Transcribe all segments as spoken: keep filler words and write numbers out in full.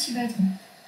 petits bâtons.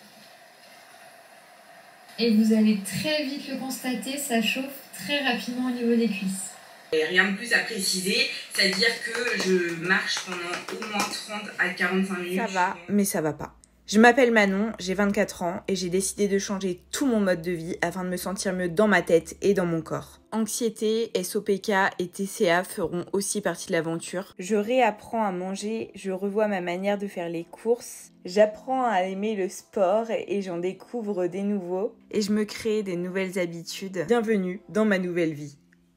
Et vous allez très vite le constater, ça chauffe très rapidement au niveau des cuisses. Et rien de plus à préciser, c'est-à-dire que je marche pendant au moins trente à quarante-cinq minutes. Ça va, mais ça va pas. Je m'appelle Manon, j'ai vingt-quatre ans et j'ai décidé de changer tout mon mode de vie afin de me sentir mieux dans ma tête et dans mon corps. Anxiété, S O P K et T C A feront aussi partie de l'aventure. Je réapprends à manger, je revois ma manière de faire les courses, j'apprends à aimer le sport et j'en découvre des nouveaux. Et je me crée des nouvelles habitudes. Bienvenue dans ma nouvelle vie.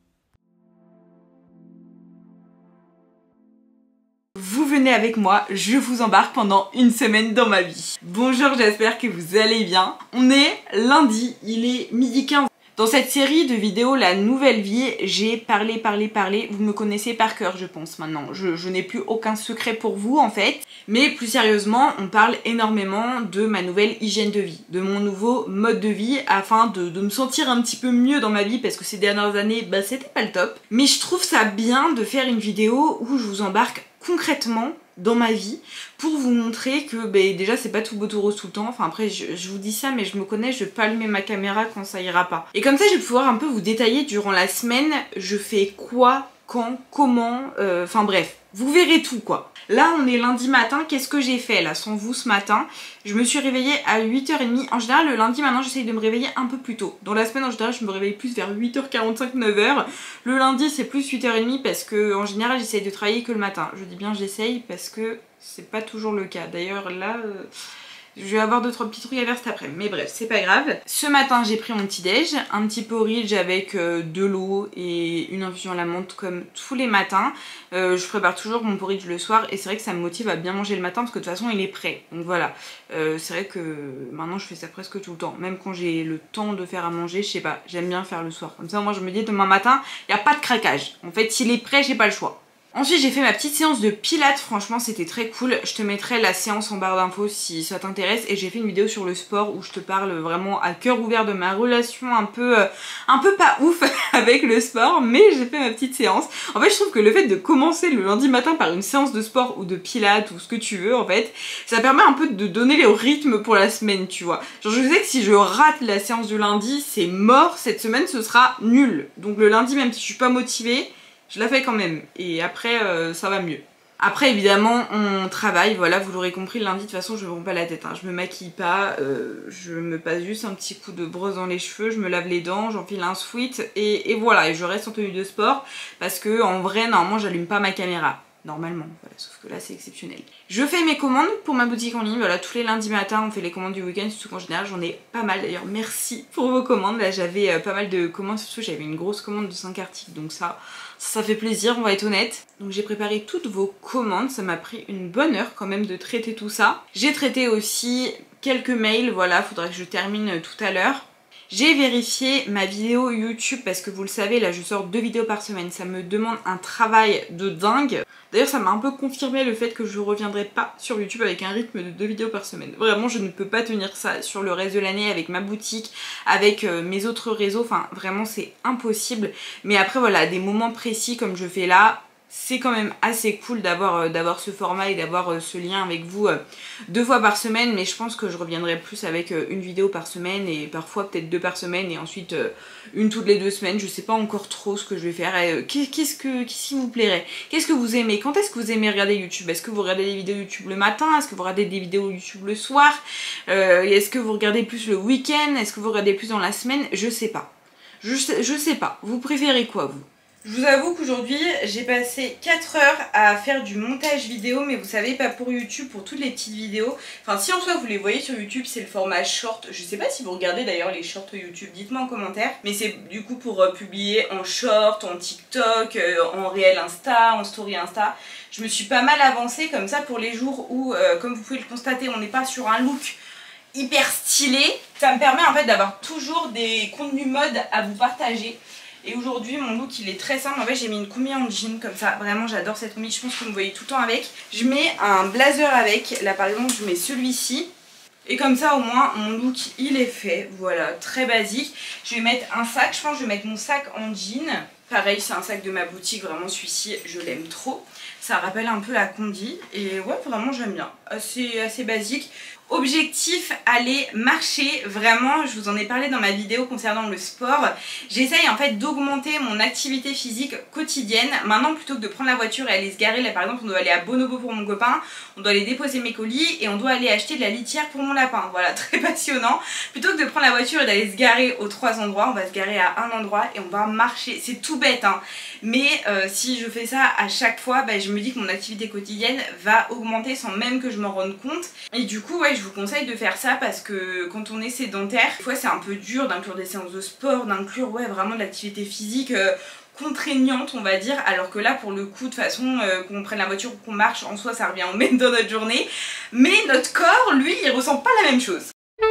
Vous venez avec moi, je vous embarque pendant une semaine dans ma vie. Bonjour, j'espère que vous allez bien. On est lundi, il est midi quinze. Dans cette série de vidéos La Nouvelle Vie, j'ai parlé, parlé, parlé. Vous me connaissez par cœur, je pense, maintenant. Je, je n'ai plus aucun secret pour vous, en fait. Mais plus sérieusement, on parle énormément de ma nouvelle hygiène de vie, de mon nouveau mode de vie, afin de, de me sentir un petit peu mieux dans ma vie, parce que ces dernières années, bah, c'était pas le top. Mais je trouve ça bien de faire une vidéo où je vous embarque concrètement dans ma vie pour vous montrer que bah, déjà c'est pas tout beau tout rose tout le temps. Enfin après je, je vous dis ça mais je me connais, je vais pas allumer ma caméra quand ça ira pas. Et comme ça je vais pouvoir un peu vous détailler durant la semaine je fais quoi, quand, comment, euh, enfin bref, vous verrez tout quoi. Là on est lundi matin, qu'est-ce que j'ai fait là sans vous ce matin? Je me suis réveillée à huit heures trente. En général le lundi maintenant j'essaye de me réveiller un peu plus tôt. Dans la semaine en général je me réveille plus vers huit heures quarante-cinq, neuf heures. Le lundi c'est plus huit heures trente parce que en général j'essaye de travailler que le matin. Je dis bien j'essaye parce que c'est pas toujours le cas. D'ailleurs là... Euh... je vais avoir deux trois petits trucs à faire cet après-midi, mais bref, c'est pas grave. Ce matin, j'ai pris mon petit déj, un petit porridge avec euh, de l'eau et une infusion à la menthe comme tous les matins. Euh, je prépare toujours mon porridge le soir et c'est vrai que ça me motive à bien manger le matin parce que de toute façon, il est prêt. Donc voilà, euh, c'est vrai que maintenant, je fais ça presque tout le temps. Même quand j'ai le temps de faire à manger, je sais pas, j'aime bien faire le soir. Comme ça, moi, je me dis demain matin, il n'y a pas de craquage. En fait, s'il est prêt, j'ai pas le choix. Ensuite j'ai fait ma petite séance de pilates, franchement c'était très cool. Je te mettrai la séance en barre d'infos si ça t'intéresse. Et j'ai fait une vidéo sur le sport où je te parle vraiment à cœur ouvert de ma relation un peu euh, un peu pas ouf avec le sport. Mais j'ai fait ma petite séance. En fait je trouve que le fait de commencer le lundi matin par une séance de sport ou de pilates ou ce que tu veux en fait, ça permet un peu de donner le rythme pour la semaine tu vois. Genre je sais que si je rate la séance du lundi c'est mort, cette semaine ce sera nul. Donc le lundi même si je suis pas motivée, je la fais quand même et après euh, ça va mieux. Après évidemment on travaille, voilà vous l'aurez compris le lundi de toute façon je me rends pas la tête, hein. Je me maquille pas, euh, je me passe juste un petit coup de brosse dans les cheveux, je me lave les dents, j'enfile un sweat et, et voilà et je reste en tenue de sport parce que en vrai normalement j'allume pas ma caméra. Normalement, voilà, sauf que là c'est exceptionnel. Je fais mes commandes pour ma boutique en ligne, voilà, tous les lundis matins on fait les commandes du week-end, surtout qu'en général j'en ai pas mal d'ailleurs, merci pour vos commandes. Là j'avais euh, pas mal de commandes, surtout j'avais une grosse commande de cinq articles, donc ça, ça fait plaisir, on va être honnête. Donc j'ai préparé toutes vos commandes, ça m'a pris une bonne heure quand même de traiter tout ça. J'ai traité aussi quelques mails, voilà, faudrait que je termine tout à l'heure. J'ai vérifié ma vidéo YouTube parce que vous le savez là je sors deux vidéos par semaine, ça me demande un travail de dingue. D'ailleurs ça m'a un peu confirmé le fait que je reviendrai pas sur YouTube avec un rythme de deux vidéos par semaine. Vraiment je ne peux pas tenir ça sur le reste de l'année avec ma boutique, avec euh, mes autres réseaux, enfin vraiment c'est impossible. Mais après voilà, à des moments précis comme je fais là, c'est quand même assez cool d'avoir euh, d'avoir ce format et d'avoir euh, ce lien avec vous euh, deux fois par semaine. Mais je pense que je reviendrai plus avec euh, une vidéo par semaine et parfois peut-être deux par semaine et ensuite euh, une toutes les deux semaines. Je sais pas encore trop ce que je vais faire. Euh, Qu'est-ce que qu'est-ce qui vous plairait? Qu'est-ce que vous aimez? Quand est-ce que vous aimez regarder YouTube? Est-ce que vous regardez des vidéos YouTube le matin? Est-ce que vous regardez des vidéos YouTube le soir? euh, Est-ce que vous regardez plus le week-end? Est-ce que vous regardez plus dans la semaine? Je sais pas. Je, je sais pas. Vous préférez quoi vous? Je vous avoue qu'aujourd'hui j'ai passé quatre heures à faire du montage vidéo, mais vous savez pas pour YouTube, pour toutes les petites vidéos. Enfin si en soi vous les voyez sur YouTube c'est le format short, je sais pas si vous regardez d'ailleurs les shorts YouTube, dites-moi en commentaire. Mais c'est du coup pour euh, publier en short, en TikTok, euh, en réel Insta, en story Insta. Je me suis pas mal avancée comme ça pour les jours où, euh, comme vous pouvez le constater, on n'est pas sur un look hyper stylé. Ça me permet en fait d'avoir toujours des contenus mode à vous partager. Et aujourd'hui mon look il est très simple, en fait j'ai mis une combi en jean comme ça, vraiment j'adore cette combi, je pense que vous me voyez tout le temps avec. Je mets un blazer avec, là par exemple je mets celui-ci. Et comme ça au moins mon look il est fait, voilà, très basique. Je vais mettre un sac, je pense que je vais mettre mon sac en jean. Pareil c'est un sac de ma boutique, vraiment celui-ci je l'aime trop. Ça rappelle un peu la Condi et ouais vraiment j'aime bien, assez, assez basique. Objectif, aller marcher, vraiment, je vous en ai parlé dans ma vidéo concernant le sport. J'essaye en fait d'augmenter mon activité physique quotidienne. Maintenant, plutôt que de prendre la voiture et aller se garer, là par exemple on doit aller à Bonobo pour mon copain, on doit aller déposer mes colis et on doit aller acheter de la litière pour mon lapin. Voilà, très passionnant. Plutôt que de prendre la voiture et d'aller se garer aux trois endroits, on va se garer à un endroit et on va marcher. C'est tout bête hein, mais euh, si je fais ça à chaque fois, bah, je me dis que mon activité quotidienne va augmenter sans même que je m'en rende compte. Et du coup, ouais, je vous conseille de faire ça parce que quand on est sédentaire, des fois c'est un peu dur d'inclure des séances de sport, d'inclure ouais, vraiment de l'activité physique euh, contraignante on va dire, alors que là pour le coup de toute façon euh, qu'on prenne la voiture ou qu'on marche en soi ça revient au même dans notre journée, mais notre corps lui il ressent pas la même chose.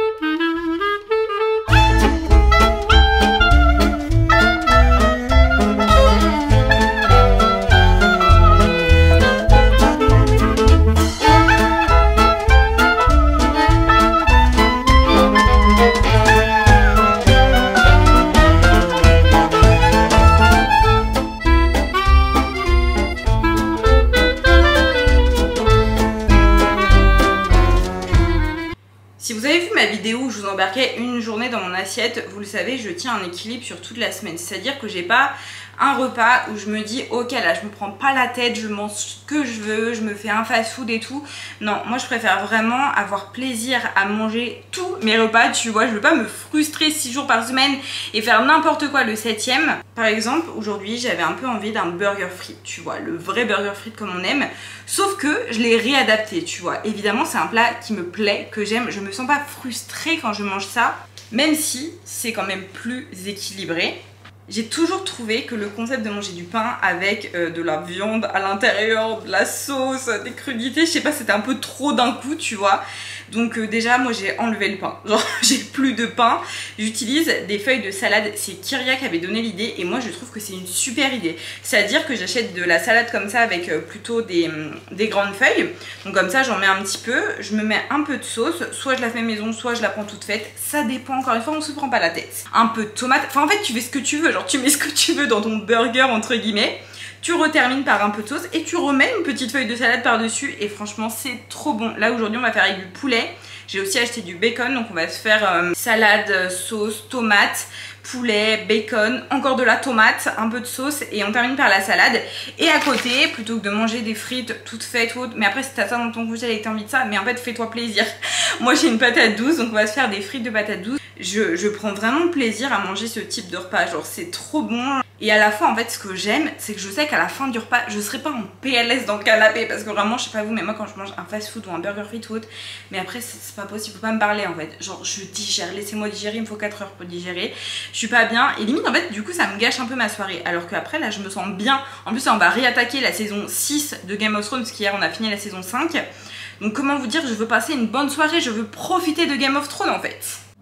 Si vous avez vu ma vidéo où je vous embarquais une journée dans mon assiette, vous le savez, je tiens un équilibre sur toute la semaine. C'est-à-dire que j'ai pas un repas où je me dis ok là je me prends pas la tête, je mange ce que je veux, je me fais un fast-food et tout. Non, moi je préfère vraiment avoir plaisir à manger tous mes repas, tu vois. Je veux pas me frustrer six jours par semaine et faire n'importe quoi le septième. Par exemple, aujourd'hui j'avais un peu envie d'un burger frites, tu vois, le vrai burger frites comme on aime. Sauf que je l'ai réadapté, tu vois. Évidemment c'est un plat qui me plaît, que j'aime, je me sens pas frustrée quand je mange ça, même si c'est quand même plus équilibré. J'ai toujours trouvé que le concept de manger du pain avec euh, de la viande à l'intérieur, de la sauce, des crudités, je sais pas, c'était un peu trop d'un coup, tu vois. Donc euh, déjà, moi j'ai enlevé le pain. Genre, j'ai plus de pain. J'utilise des feuilles de salade. C'est Kyria qui avait donné l'idée et moi je trouve que c'est une super idée. C'est-à-dire que j'achète de la salade comme ça avec euh, plutôt des, euh, des grandes feuilles. Donc comme ça, j'en mets un petit peu. Je me mets un peu de sauce. Soit je la fais maison, soit je la prends toute faite. Ça dépend, encore une fois, on se prend pas la tête. Un peu de tomate. Enfin en fait, tu fais ce que tu veux. Genre tu mets ce que tu veux dans ton burger entre guillemets. Tu retermines par un peu de sauce et tu remets une petite feuille de salade par dessus et franchement c'est trop bon. Là aujourd'hui on va faire avec du poulet. J'ai aussi acheté du bacon, donc on va se faire euh, salade, sauce, tomate, poulet, bacon, encore de la tomate, un peu de sauce et on termine par la salade. Et à côté, plutôt que de manger des frites toutes faites ou autres, mais après si t'as ça dans ton congèle et que t'as envie de ça, mais en fait fais-toi plaisir. Moi j'ai une patate douce, donc on va se faire des frites de patate douce. Je, je prends vraiment plaisir à manger ce type de repas, genre c'est trop bon. Et à la fois en fait ce que j'aime c'est que je sais qu'à la fin du repas je serai pas en P L S dans le canapé, parce que vraiment je sais pas vous mais moi quand je mange un fast food ou un burger fit ou autre, mais après c'est pas possible, faut pas me parler en fait, genre je digère, laissez-moi digérer, il me faut quatre heures pour digérer, je suis pas bien et limite en fait du coup ça me gâche un peu ma soirée, alors qu'après là je me sens bien. En plus là, on va réattaquer la saison six de Game of Thrones parce qu'hier on a fini la saison cinq, donc comment vous dire, je veux passer une bonne soirée, je veux profiter de Game of Thrones en fait.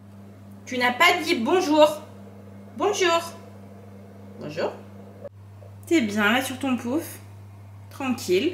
Tu n'as pas dit bonjour. Bonjour. Bonjour. T'es bien là sur ton pouf. Tranquille.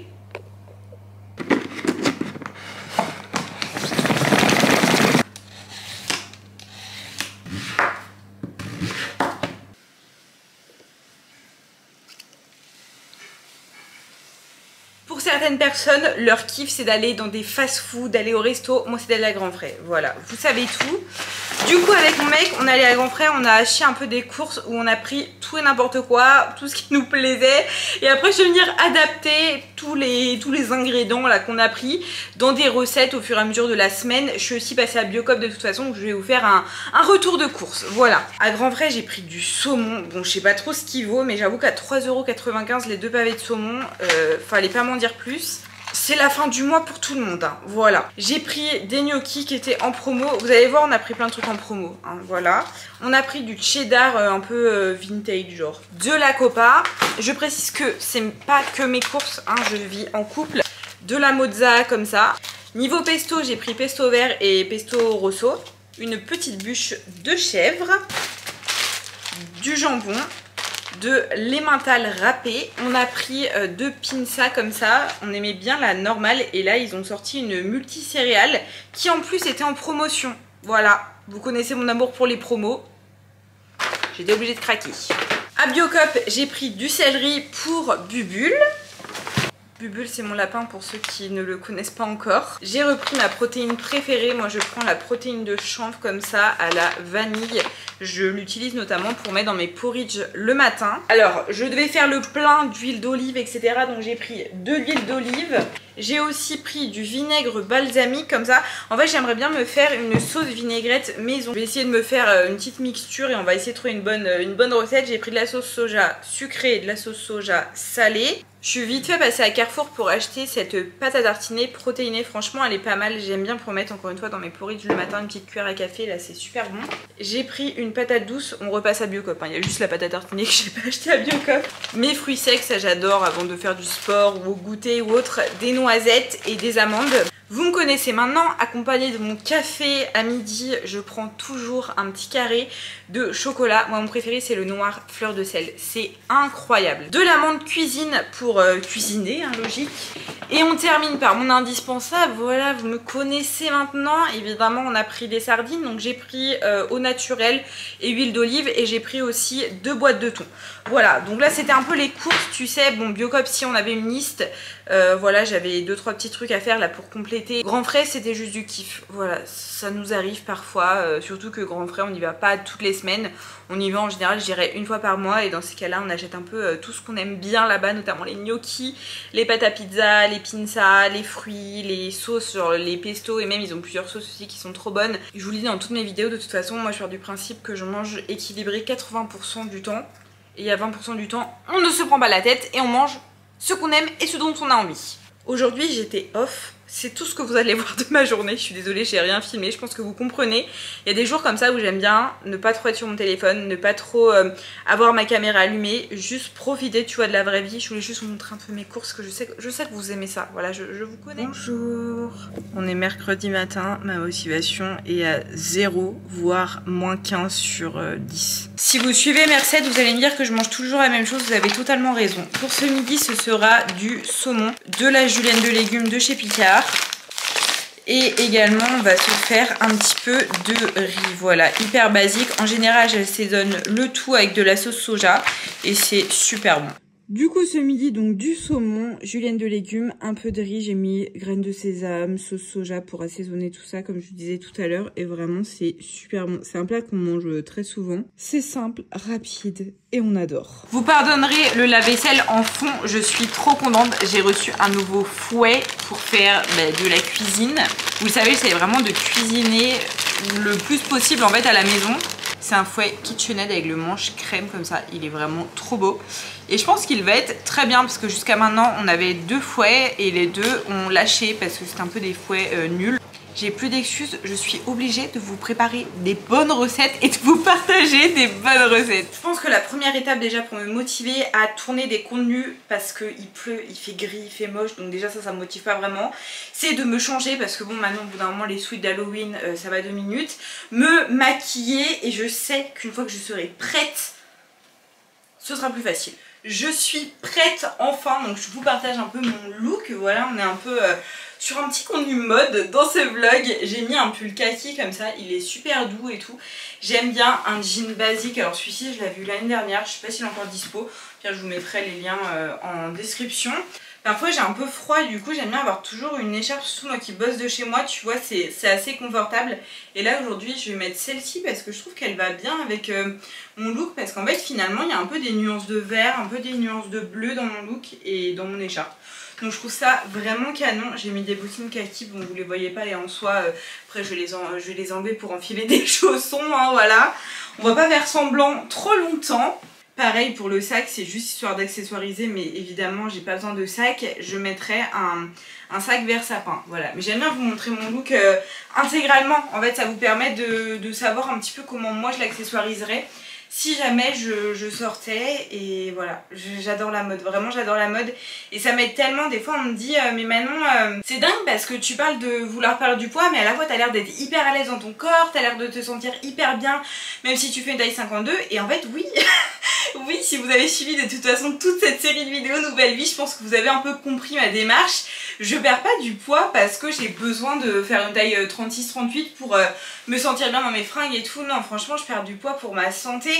Pour certaines personnes, leur kiff c'est d'aller dans des fast-food, d'aller au resto. Moi c'est d'aller à Grand Frais, voilà, vous savez tout. Du coup avec mon mec, on est allé à Grand Frais, on a acheté un peu des courses où on a pris tout et n'importe quoi, tout ce qui nous plaisait. Et après je vais venir adapter tous les, tous les ingrédients là qu'on a pris dans des recettes au fur et à mesure de la semaine. Je suis aussi passée à Biocop de toute façon, donc je vais vous faire un, un retour de course. Voilà, à Grand Frais j'ai pris du saumon. Bon je sais pas trop ce qu'il vaut, mais j'avoue qu'à trois euros quatre-vingt-quinze les deux pavés de saumon, euh, fallait pas m'en dire plus. C'est la fin du mois pour tout le monde, hein. Voilà. J'ai pris des gnocchis qui étaient en promo. Vous allez voir, on a pris plein de trucs en promo, hein. Voilà. On a pris du cheddar euh, un peu euh, vintage, genre de la Copa. Je précise que c'est pas que mes courses, hein, je vis en couple. De la mozza comme ça. Niveau pesto, j'ai pris pesto vert et pesto rosso. Une petite bûche de chèvre. Du jambon. De l'emmental râpé. On a pris euh, deux pinzas comme ça. On aimait bien la normale et là ils ont sorti une multicéréale qui en plus était en promotion. Voilà, vous connaissez mon amour pour les promos. J'étais obligée de craquer. À Biocop, j'ai pris du céleri pour Bubule. Bubule, c'est mon lapin pour ceux qui ne le connaissent pas encore. J'ai repris ma protéine préférée. Moi, je prends la protéine de chanvre comme ça à la vanille. Je l'utilise notamment pour mettre dans mes porridge le matin. Alors, je devais faire le plein d'huile d'olive, et cetera. Donc, j'ai pris de l'huile d'olive. J'ai aussi pris du vinaigre balsamique comme ça. En fait, j'aimerais bien me faire une sauce vinaigrette maison. Je vais essayer de me faire une petite mixture et on va essayer de trouver une bonne, une bonne recette. J'ai pris de la sauce soja sucrée et de la sauce soja salée. Je suis vite fait passée à Carrefour pour acheter cette pâte à tartiner protéinée. Franchement, elle est pas mal. J'aime bien pour mettre encore une fois dans mes porridge le matin une petite cuillère à café. Là, c'est super bon. J'ai pris une patate douce. On repasse à Biocop. Hein. Il y a juste la pâte à tartiner que j'ai pas acheté à Biocop. Mes fruits secs, ça j'adore avant de faire du sport ou au goûter ou autre. Des noisettes et des amandes. Vous me connaissez maintenant, accompagné de mon café à midi, je prends toujours un petit carré de chocolat. Moi, mon préféré, c'est le noir fleur de sel. C'est incroyable. De l'amande cuisine pour euh, cuisiner, hein, logique. Et on termine par mon indispensable. Voilà, vous me connaissez maintenant. Évidemment, on a pris des sardines. Donc, j'ai pris euh, eau naturelle et huile d'olive. Et j'ai pris aussi deux boîtes de thon. Voilà, donc là, c'était un peu les courses, tu sais. Bon, Biocop, si on avait une liste. Euh, voilà, j'avais deux trois petits trucs à faire là pour compléter. Grand Frais, c'était juste du kiff. Voilà, ça nous arrive parfois, euh, surtout que Grand Frais, on n'y va pas toutes les semaines. On y va en général, je dirais une fois par mois. Et dans ces cas-là, on achète un peu euh, tout ce qu'on aime bien là-bas, notamment les gnocchis, les pâtes à pizza, les pinzas, les fruits, les sauces, genre les pestos. Et même, ils ont plusieurs sauces aussi qui sont trop bonnes. Je vous le dis dans toutes mes vidéos, de toute façon, moi, je pars du principe que je mange équilibré quatre-vingts pour cent du temps. Et il y a vingt pour cent du temps, on ne se prend pas la tête et on mange ce qu'on aime et ce dont on a envie. Aujourd'hui, j'étais off. C'est tout ce que vous allez voir de ma journée. Je suis désolée, j'ai rien filmé. Je pense que vous comprenez. Il y a des jours comme ça où j'aime bien ne pas trop être sur mon téléphone, ne pas trop euh, avoir ma caméra allumée, juste profiter, tu vois, de la vraie vie. Je voulais juste vous montrer un peu mes courses, que je sais, je sais que vous aimez ça. Voilà, je, je vous connais. Bonjour. On est mercredi matin. Ma motivation est à zéro, voire moins quinze sur euh, dix. Si vous suivez mes recettes, vous allez me dire que je mange toujours la même chose. Vous avez totalement raison. Pour ce midi, ce sera du saumon, de la julienne de légumes de chez Picard. Et également, on va se faire un petit peu de riz. Voilà, hyper basique. En général, j'assaisonne le tout avec de la sauce soja et c'est super bon. Du coup, ce midi, donc du saumon, julienne de légumes, un peu de riz. J'ai mis graines de sésame, sauce soja pour assaisonner tout ça, comme je vous disais tout à l'heure. Et vraiment, c'est super bon. C'est un plat qu'on mange très souvent. C'est simple, rapide et on adore. Vous pardonnerez le lave-vaisselle en fond. Je suis trop contente. J'ai reçu un nouveau fouet pour faire bah, de la cuisine. Vous le savez, j'essaie vraiment de cuisiner le plus possible en fait à la maison. C'est un fouet KitchenAid avec le manche crème comme ça. Il est vraiment trop beau. Et je pense qu'il va être très bien parce que jusqu'à maintenant, on avait deux fouets et les deux ont lâché parce que c'est un peu des fouets euh, nuls. J'ai plus d'excuses, je suis obligée de vous préparer des bonnes recettes et de vous partager des bonnes recettes. Je pense que la première étape déjà pour me motiver à tourner des contenus, parce qu'il pleut, il fait gris, il fait moche, donc déjà ça, ça me motive pas vraiment, c'est de me changer parce que bon, maintenant au bout d'un moment les suites d'Halloween, euh, ça va deux minutes, me maquiller et je sais qu'une fois que je serai prête, ce sera plus facile. Je suis prête enfin, donc je vous partage un peu mon look, voilà, on est un peu... Euh, sur un petit contenu mode dans ce vlog. J'ai mis un pull kaki comme ça, il est super doux et tout. J'aime bien un jean basique, alors celui-ci je l'ai vu l'année dernière, je sais pas s'il est encore dispo, puis je vous mettrai les liens euh, en description. Parfois j'ai un peu froid et du coup j'aime bien avoir toujours une écharpe, surtout moi qui bosse de chez moi, tu vois, c'est assez confortable. Et là aujourd'hui je vais mettre celle-ci parce que je trouve qu'elle va bien avec euh, mon look, parce qu'en fait finalement il y a un peu des nuances de vert, un peu des nuances de bleu dans mon look et dans mon écharpe. Donc je trouve ça vraiment canon. J'ai mis des bottines kaki, bon vous les voyez pas et en soi euh, après je vais, les en, je vais les enlever pour enfiler des chaussons, hein, voilà. On va pas faire semblant trop longtemps. Pareil pour le sac, c'est juste histoire d'accessoiriser, mais évidemment j'ai pas besoin de sac. Je mettrai un, un sac vert sapin, voilà. Mais j'aime bien vous montrer mon look euh, intégralement. En fait ça vous permet de, de savoir un petit peu comment moi je l'accessoiriserai si jamais je, je sortais. Et voilà, j'adore la mode, vraiment j'adore la mode. Et ça m'aide tellement, des fois on me dit euh, mais Manon, euh, c'est dingue parce que tu parles de vouloir perdre du poids, mais à la fois t'as l'air d'être hyper à l'aise dans ton corps, t'as l'air de te sentir hyper bien, même si tu fais une taille cinquante-deux. Et en fait oui, oui, si vous avez suivi de toute façon toute cette série de vidéos Nouvelle Vie, je pense que vous avez un peu compris ma démarche. Je perds pas du poids parce que j'ai besoin de faire une taille trente-six trente-huit pour euh, me sentir bien dans mes fringues et tout. Non, franchement je perds du poids pour ma santé.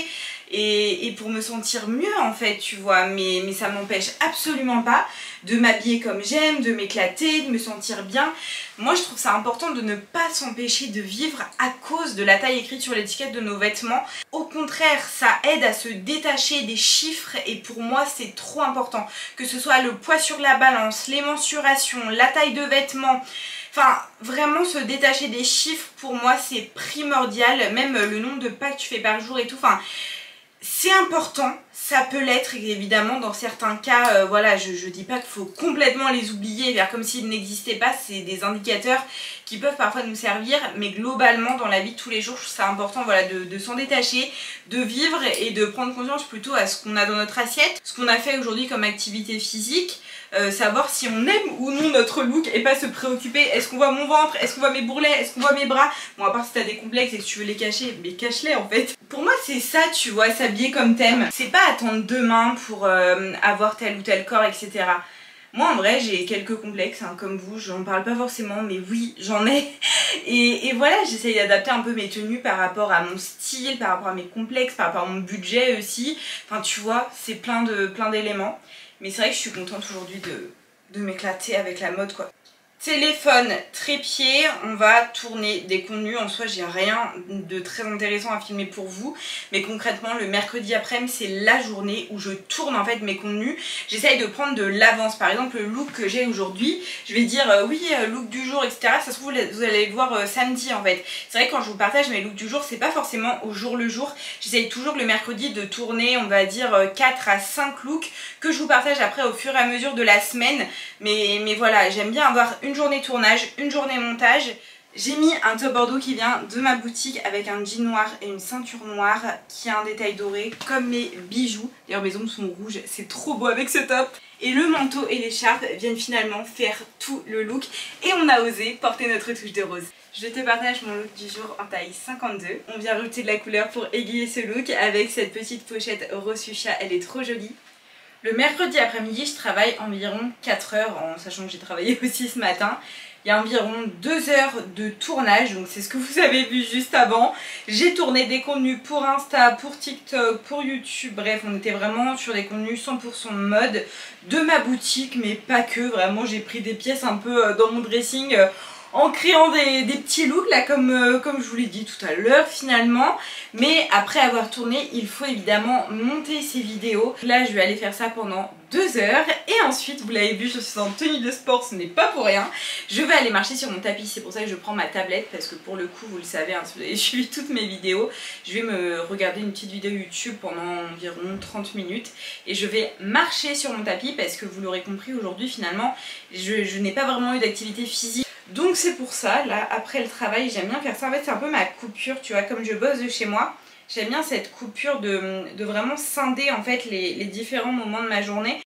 et, et pour me sentir mieux en fait, tu vois. Mais, mais ça m'empêche absolument pas de m'habiller comme j'aime, de m'éclater, de me sentir bien. Moi je trouve ça important de ne pas s'empêcher de vivre à cause de la taille écrite sur l'étiquette de nos vêtements. Au contraire, ça aide à se détacher des chiffres et pour moi c'est trop important. Que ce soit le poids sur la balance, les mensurations, la taille de vêtements, enfin vraiment se détacher des chiffres pour moi c'est primordial. Même le nombre de pas que tu fais par jour et tout, enfin c'est important, ça peut l'être évidemment dans certains cas, euh, voilà, je, je dis pas qu'il faut complètement les oublier, faire comme s'ils n'existaient pas, c'est des indicateurs qui peuvent parfois nous servir, mais globalement dans la vie de tous les jours, je trouve ça important voilà, de, de s'en détacher, de vivre et de prendre conscience plutôt à ce qu'on a dans notre assiette, ce qu'on a fait aujourd'hui comme activité physique, euh, savoir si on aime ou non notre look et pas se préoccuper, est-ce qu'on voit mon ventre, est-ce qu'on voit mes bourrelets, est-ce qu'on voit mes bras, bon à part si t'as des complexes et que tu veux les cacher, mais cache-les en fait. Pour moi c'est ça tu vois, s'habiller comme t'aimes, c'est pas attendre demain pour euh, avoir tel ou tel corps etc. Moi en vrai j'ai quelques complexes hein, comme vous, j'en parle pas forcément mais oui j'en ai et, et voilà j'essaye d'adapter un peu mes tenues par rapport à mon style, par rapport à mes complexes, par rapport à mon budget aussi, enfin tu vois c'est plein de plein d'éléments mais c'est vrai que je suis contente aujourd'hui de, de m'éclater avec la mode quoi. Téléphone, trépied, on va tourner des contenus, en soi j'ai rien de très intéressant à filmer pour vous, mais concrètement le mercredi après-midi c'est la journée où je tourne en fait mes contenus, j'essaye de prendre de l'avance, par exemple le look que j'ai aujourd'hui, je vais dire euh, oui euh, look du jour etc, ça se trouve vous allez le voir euh, samedi en fait, c'est vrai que quand je vous partage mes looks du jour c'est pas forcément au jour le jour, j'essaye toujours le mercredi de tourner on va dire euh, quatre à cinq looks que je vous partage après au fur et à mesure de la semaine, mais, mais voilà j'aime bien avoir une journée tournage, une journée montage. J'ai mis un top bordeaux qui vient de ma boutique avec un jean noir et une ceinture noire qui a un détail doré comme mes bijoux. D'ailleurs mes ongles sont rouges, c'est trop beau avec ce top. Et le manteau et l'écharpe viennent finalement faire tout le look et on a osé porter notre touche de rose. Je te partage mon look du jour en taille cinquante-deux. On vient rajouter de la couleur pour égayer ce look avec cette petite pochette rose fuchsia, elle est trop jolie. Le mercredi après-midi, je travaille environ quatre heures, en sachant que j'ai travaillé aussi ce matin. Il y a environ deux heures de tournage, donc c'est ce que vous avez vu juste avant. J'ai tourné des contenus pour Insta, pour TikTok, pour YouTube, bref, on était vraiment sur des contenus cent pour cent mode de ma boutique, mais pas que, vraiment j'ai pris des pièces un peu dans mon dressing en créant des, des petits looks là comme, euh, comme je vous l'ai dit tout à l'heure finalement, mais après avoir tourné il faut évidemment monter ces vidéos. Là je vais aller faire ça pendant deux heures et ensuite vous l'avez vu je suis en tenue de sport, ce n'est pas pour rien, je vais aller marcher sur mon tapis, c'est pour ça que je prends ma tablette parce que pour le coup vous le savez hein, si vous avez suivi toutes mes vidéos, je vais me regarder une petite vidéo YouTube pendant environ trente minutes et je vais marcher sur mon tapis parce que vous l'aurez compris aujourd'hui finalement je, je n'ai pas vraiment eu d'activité physique. Donc c'est pour ça, là, après le travail, j'aime bien faire ça. En fait, c'est un peu ma coupure, tu vois, comme je bosse de chez moi. J'aime bien cette coupure de, de vraiment scinder, en fait, les, les différents moments de ma journée.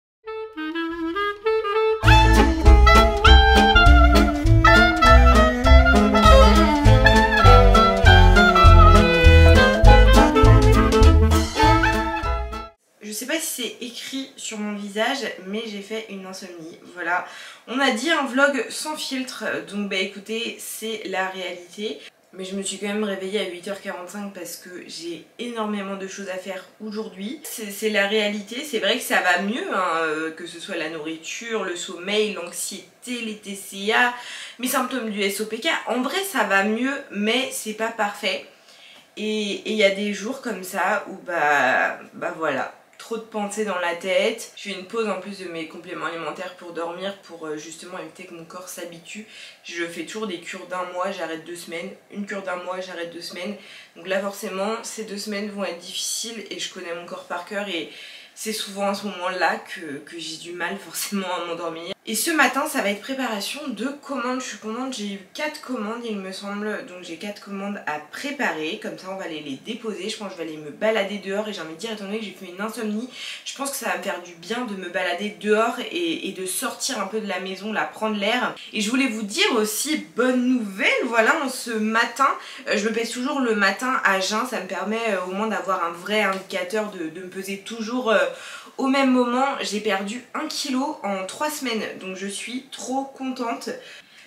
Je sais pas si c'est écrit sur mon visage, mais j'ai fait une insomnie, voilà. On a dit un vlog sans filtre, donc bah écoutez, c'est la réalité. Mais je me suis quand même réveillée à huit heures quarante-cinq parce que j'ai énormément de choses à faire aujourd'hui. C'est la réalité, c'est vrai que ça va mieux, hein, que ce soit la nourriture, le sommeil, l'anxiété, les T C A, mes symptômes du S O P K. En vrai ça va mieux, mais c'est pas parfait. Et il y a des jours comme ça où bah, bah voilà. Trop de pensées dans la tête. Je fais une pause en plus de mes compléments alimentaires pour dormir, pour justement éviter que mon corps s'habitue. Je fais toujours des cures d'un mois, j'arrête deux semaines. Une cure d'un mois, j'arrête deux semaines. Donc là forcément, ces deux semaines vont être difficiles et je connais mon corps par cœur et c'est souvent à ce moment-là que, que j'ai du mal forcément à m'endormir. Et ce matin, ça va être préparation de commandes. Je suis contente, j'ai eu quatre commandes il me semble. Donc j'ai quatre commandes à préparer. Comme ça on va aller les déposer. Je pense que je vais aller me balader dehors. Et j'ai envie de dire, étant donné que j'ai fait une insomnie, je pense que ça va me faire du bien de me balader dehors et, et de sortir un peu de la maison, là, prendre l'air. Et je voulais vous dire aussi, bonne nouvelle, voilà, ce matin, euh, je me pèse toujours le matin à jeun. Ça me permet euh, au moins d'avoir un vrai indicateur, de, de me peser toujours... Euh, au même moment. J'ai perdu un kilo en trois semaines, donc je suis trop contente.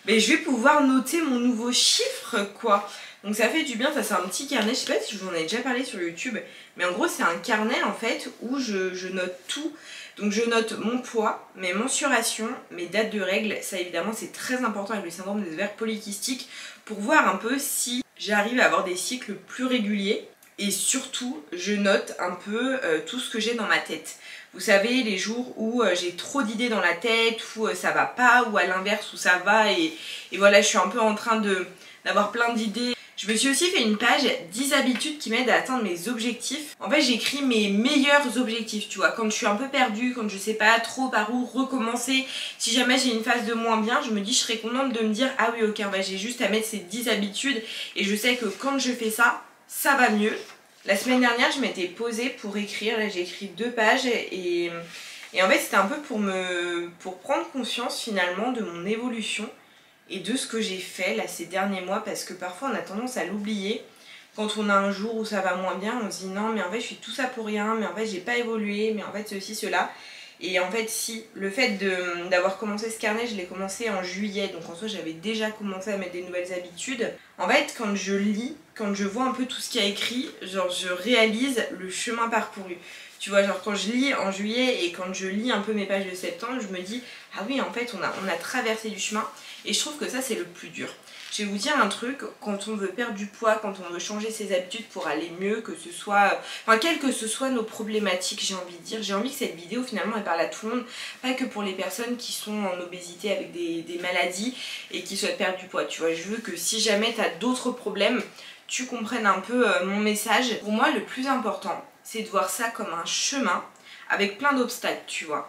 mais je vais pouvoir noter mon nouveau chiffre quoi. Donc ça fait du bien, ça c'est un petit carnet, je sais pas si je vous en ai déjà parlé sur YouTube, mais en gros c'est un carnet en fait où je, je note tout. Donc je note mon poids, mes mensurations, mes dates de règles, ça évidemment c'est très important avec le syndrome des ovaires polykystiques pour voir un peu si j'arrive à avoir des cycles plus réguliers. Et surtout je note un peu euh, tout ce que j'ai dans ma tête. Vous savez, les jours où euh, j'ai trop d'idées dans la tête, où euh, ça va pas, ou à l'inverse où ça va et, et voilà je suis un peu en train de d'avoir plein d'idées. Je me suis aussi fait une page dix habitudes qui m'aident à atteindre mes objectifs. En fait j'écris mes meilleurs objectifs, tu vois, quand je suis un peu perdue, quand je sais pas trop par où recommencer, si jamais j'ai une phase de moins bien, je me dis je serais contente de me dire ah oui ok, bah, j'ai juste à mettre ces dix habitudes et je sais que quand je fais ça, ça va mieux. La semaine dernière je m'étais posée pour écrire, là j'ai écrit deux pages et, et en fait c'était un peu pour, me, pour prendre conscience finalement de mon évolution et de ce que j'ai fait là ces derniers mois, parce que parfois on a tendance à l'oublier. Quand on a un jour où ça va moins bien, on se dit non mais en fait je suis tout ça pour rien, mais en fait j'ai pas évolué, mais en fait ceci, cela. Et en fait si, le fait d'avoir commencé ce carnet, je l'ai commencé en juillet, donc en soi j'avais déjà commencé à mettre des nouvelles habitudes. En fait quand je lis, quand je vois un peu tout ce qu'il y a écrit, genre je réalise le chemin parcouru. Tu vois, genre quand je lis en juillet et quand je lis un peu mes pages de septembre, je me dis ah oui en fait on a, on a traversé du chemin. Et je trouve que ça c'est le plus dur. Je vais vous dire un truc, quand on veut perdre du poids, quand on veut changer ses habitudes pour aller mieux, que ce soit, enfin quelles que ce soit nos problématiques, j'ai envie de dire, j'ai envie que cette vidéo finalement elle parle à tout le monde, pas que pour les personnes qui sont en obésité avec des, des maladies et qui souhaitent perdre du poids, tu vois. Je veux que si jamais tu as d'autres problèmes, tu comprennes un peu euh, mon message. Pour moi le plus important, c'est de voir ça comme un chemin avec plein d'obstacles, tu vois.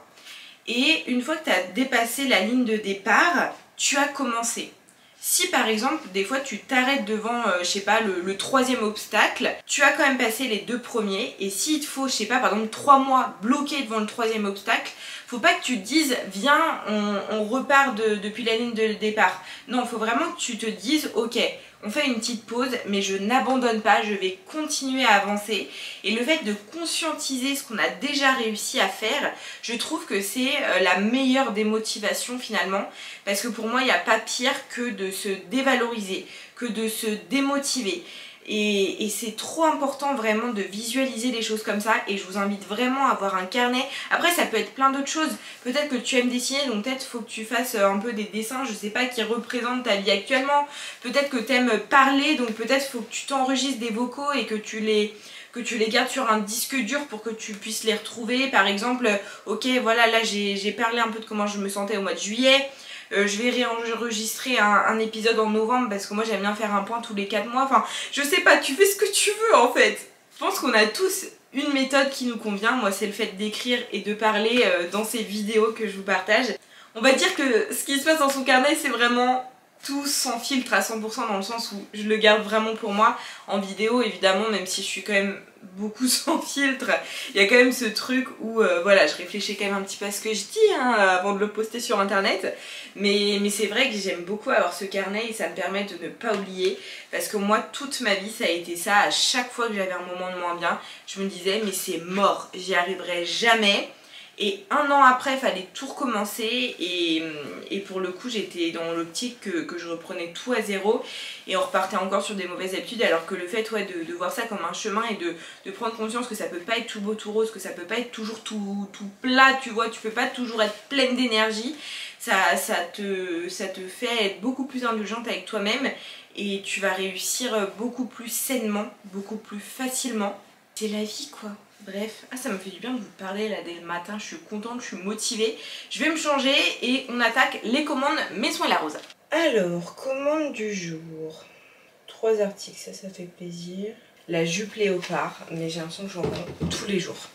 Et une fois que tu as dépassé la ligne de départ, tu as commencé. Si par exemple des fois tu t'arrêtes devant euh, je sais pas le, le troisième obstacle, tu as quand même passé les deux premiers, et s'il te faut je sais pas par exemple trois mois bloqué devant le troisième obstacle, faut pas que tu te dises viens on, on repart de, depuis la ligne de départ. Non, il faut vraiment que tu te dises ok, on fait une petite pause mais je n'abandonne pas, je vais continuer à avancer. Et le fait de conscientiser ce qu'on a déjà réussi à faire, je trouve que c'est la meilleure des motivations finalement, parce que pour moi il n'y a pas pire que de se dévaloriser, que de se démotiver. Et, et c'est trop important vraiment de visualiser les choses comme ça, et je vous invite vraiment à avoir un carnet. Après ça peut être plein d'autres choses, peut-être que tu aimes dessiner donc peut-être faut que tu fasses un peu des dessins, je sais pas, qui représentent ta vie actuellement. Peut-être que tu aimes parler, donc peut-être faut que tu t'enregistres des vocaux et que tu les... que tu les gardes sur un disque dur pour que tu puisses les retrouver. Par exemple, ok voilà là j'ai parlé un peu de comment je me sentais au mois de juillet. Euh, je vais réenregistrer un, un épisode en novembre parce que moi j'aime bien faire un point tous les quatre mois. Enfin, je sais pas, tu fais ce que tu veux en fait. Je pense qu'on a tous une méthode qui nous convient. Moi c'est le fait d'écrire et de parler euh, dans ces vidéos que je vous partage. On va dire que ce qui se passe dans son carnet c'est vraiment tout sans filtre à cent pour cent, dans le sens où je le garde vraiment pour moi. En vidéo évidemment, même si je suis quand même beaucoup sans filtre, il y a quand même ce truc où euh, voilà, je réfléchis quand même un petit peu à ce que je dis hein, avant de le poster sur internet, mais, mais c'est vrai que j'aime beaucoup avoir ce carnet et ça me permet de ne pas oublier, parce que moi toute ma vie ça a été ça. À chaque fois que j'avais un moment de moins bien, je me disais mais c'est mort, j'y arriverai jamais. Et un an après, il fallait tout recommencer, et, et pour le coup j'étais dans l'optique que, que je reprenais tout à zéro et on repartait encore sur des mauvaises habitudes, alors que le fait ouais, de, de voir ça comme un chemin et de, de prendre conscience que ça peut pas être tout beau tout rose, que ça peut pas être toujours tout, tout plat, tu vois, tu peux pas toujours être pleine d'énergie, ça, ça, te, ça te fait être beaucoup plus indulgente avec toi-même et tu vas réussir beaucoup plus sainement, beaucoup plus facilement. C'est la vie quoi. Bref, ah, ça me fait du bien de vous parler là dès le matin, je suis contente, je suis motivée. Je vais me changer et on attaque les commandes Mes Soins la Rose. Alors, commande du jour. Trois articles, ça, ça fait plaisir. La jupe léopard, mais j'ai l'impression que j'en prends tous les jours.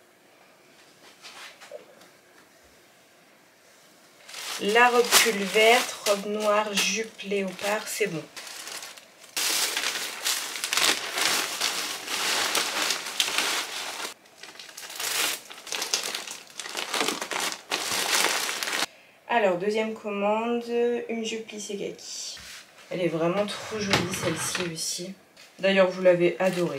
La robe pull verte, robe noire, jupe léopard, c'est bon. Alors, deuxième commande, une jupe plissée kaki. Elle est vraiment trop jolie celle-ci aussi. D'ailleurs, vous l'avez adorée.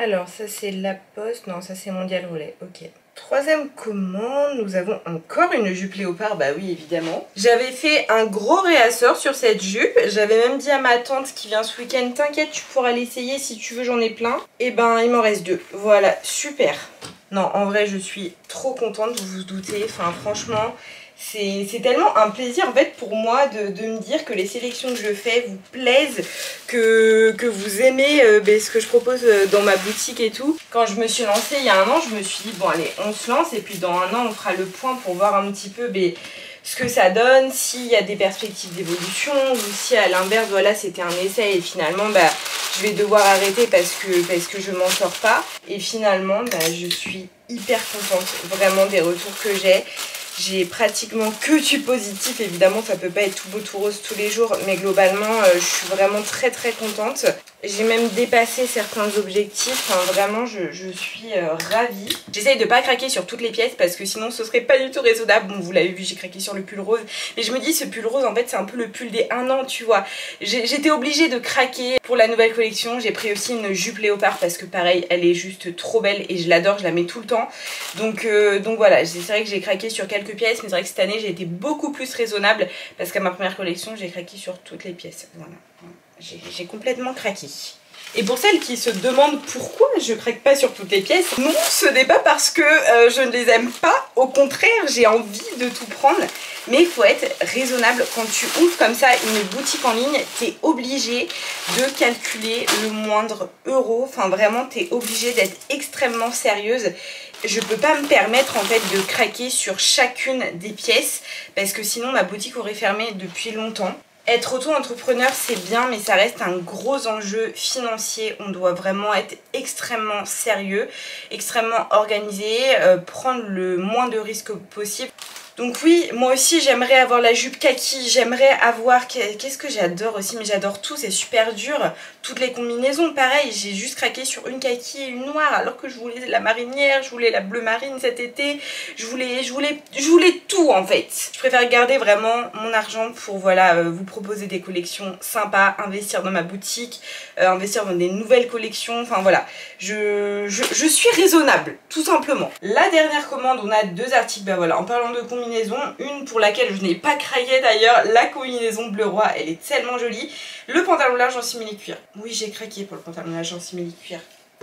Alors ça c'est La Poste, non ça c'est Mondial Relais, ok. Troisième commande, nous avons encore une jupe léopard, bah oui évidemment. J'avais fait un gros réassort sur cette jupe, j'avais même dit à ma tante qui vient ce week-end, t'inquiète tu pourras l'essayer si tu veux, j'en ai plein. Et ben il m'en reste deux, voilà, super. Non en vrai je suis trop contente, vous vous doutez, enfin franchement... C'est tellement un plaisir en fait pour moi de, de me dire que les sélections que je fais vous plaisent, que, que vous aimez euh, ben, ce que je propose dans ma boutique et tout. Quand je me suis lancée il y a un an, je me suis dit bon allez on se lance et puis dans un an on fera le point pour voir un petit peu ben, ce que ça donne, s'il y a des perspectives d'évolution ou si à l'inverse voilà c'était un essai et finalement bah, je vais devoir arrêter parce que, parce que je m'en sors pas. Et finalement bah, je suis hyper contente vraiment des retours que j'ai. J'ai pratiquement que du positif, évidemment ça peut pas être tout beau tout rose tous les jours, mais globalement euh, je suis vraiment très très contente. J'ai même dépassé certains objectifs, enfin vraiment je, je suis euh, ravie. J'essaye de pas craquer sur toutes les pièces parce que sinon ce serait pas du tout raisonnable. Bon vous l'avez vu, j'ai craqué sur le pull rose, mais je me dis ce pull rose en fait c'est un peu le pull des un an tu vois. J'étais obligée de craquer pour la nouvelle collection. J'ai pris aussi une jupe léopard parce que pareil elle est juste trop belle et je l'adore, je la mets tout le temps. Donc, euh, donc voilà, c'est vrai que j'ai craqué sur quelques pièces, mais c'est vrai que cette année j'ai été beaucoup plus raisonnable parce qu'à ma première collection j'ai craqué sur toutes les pièces. Voilà, j'ai complètement craqué. Et pour celles qui se demandent pourquoi je craque pas sur toutes les pièces, non, ce n'est pas parce que euh, je ne les aime pas, au contraire j'ai envie de tout prendre, mais il faut être raisonnable. Quand tu ouvres comme ça une boutique en ligne, tu es obligé de calculer le moindre euro, enfin vraiment tu es obligé d'être extrêmement sérieuse. Je peux pas me permettre en fait de craquer sur chacune des pièces parce que sinon ma boutique aurait fermé depuis longtemps. Être auto-entrepreneur c'est bien mais ça reste un gros enjeu financier, on doit vraiment être extrêmement sérieux, extrêmement organisé, euh, prendre le moins de risques possible. Donc oui, moi aussi j'aimerais avoir la jupe kaki, j'aimerais avoir... Qu'est-ce que j'adore aussi, mais j'adore tout, c'est super dur. Toutes les combinaisons, pareil, j'ai juste craqué sur une kaki et une noire alors que je voulais la marinière, je voulais la bleu marine cet été, je voulais, je voulais, je voulais tout en fait. Je préfère garder vraiment mon argent pour voilà euh, vous proposer des collections sympas, investir dans ma boutique, euh, investir dans des nouvelles collections, enfin voilà. Je, je, je suis raisonnable, tout simplement. La dernière commande, on a deux articles, ben voilà, en parlant de combinaisons, une pour laquelle je n'ai pas craqué d'ailleurs, la combinaison bleu roi, elle est tellement jolie. Le pantalon large en simili-cuir. Oui, j'ai craqué pour le pantalon large en simili-cuir.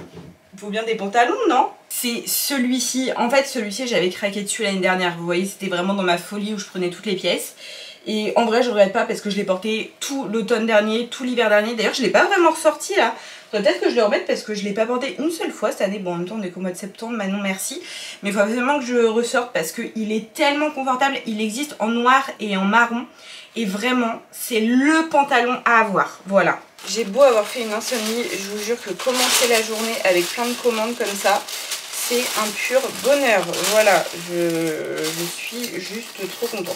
Il faut bien des pantalons, non? C'est celui-ci, en fait celui-ci j'avais craqué dessus l'année dernière, vous voyez, c'était vraiment dans ma folie où je prenais toutes les pièces. Et en vrai je regrette pas parce que je l'ai porté tout l'automne dernier, tout l'hiver dernier. D'ailleurs je l'ai pas vraiment ressorti là. Peut-être que je le remette parce que je l'ai pas porté une seule fois cette année. Bon en même temps on est qu'au mois de septembre, maintenant merci. Mais il faut absolument que je le ressorte parce qu'il est tellement confortable. Il existe en noir et en marron. Et vraiment c'est le pantalon à avoir. Voilà. J'ai beau avoir fait une insomnie, je vous jure que commencer la journée avec plein de commandes comme ça, c'est un pur bonheur. Voilà, je, je suis juste trop contente.